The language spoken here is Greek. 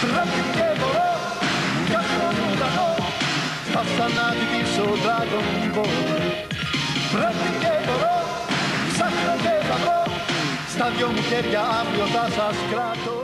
Πρέπει και μπορώ για τον ουρανό στα θανάτητη ο Dragon Ball. Πρέπει και μπορώ, ψάχνω και θα βρω στα δυο μου χέρια αύριο θα σας κράτω.